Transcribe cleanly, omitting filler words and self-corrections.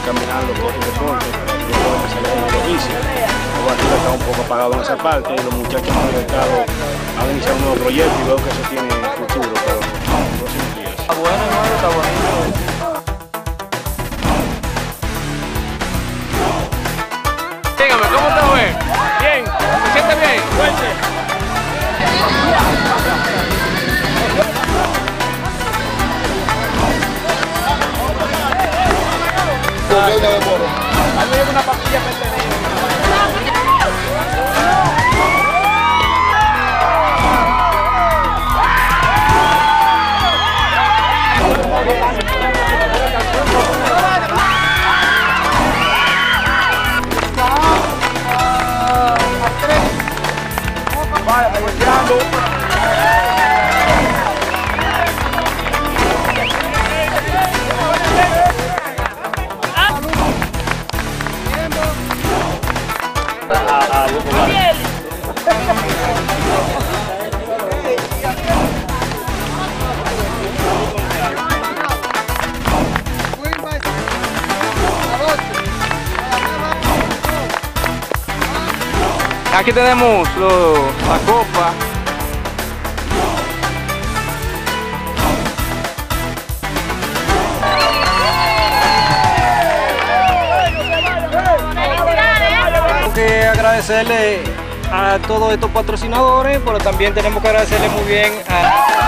encaminar lo que es el deporte, para que yo pueda salir de noticia. Arriba está un poco apagado en esa parte y los muchachos han iniciado un nuevo proyecto y veo que eso tiene futuro para los próximos días. Está bueno, hermano, está bonito. Dígame, ¿cómo te lo ves? Bien, ¿se siente bien? Fuerte. A mí me lleva una pastilla para tener. Aquí tenemos la copa. Tengo que agradecerle a todos estos patrocinadores, pero también tenemos que agradecerle muy bien a